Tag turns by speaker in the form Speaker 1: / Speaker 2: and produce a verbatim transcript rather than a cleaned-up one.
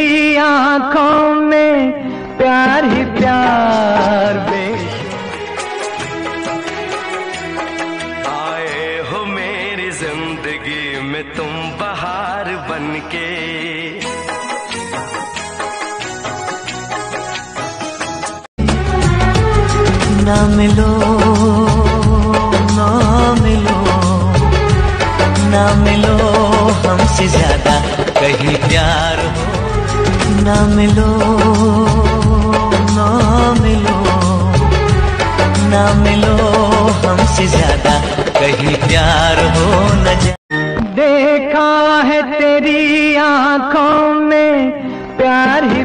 Speaker 1: तेरी आंखों में प्यार ही प्यार
Speaker 2: आए हो मेरी जिंदगी में तुम बहार बनके,
Speaker 1: ना मिलो ना मिलो ना मिलो हमसे ज्यादा कहीं प्यार हो, ना मिलो ना मिलो ना मिलो हमसे ज्यादा कहीं प्यार हो न जा। देखा है तेरी आंखों में प्यार ही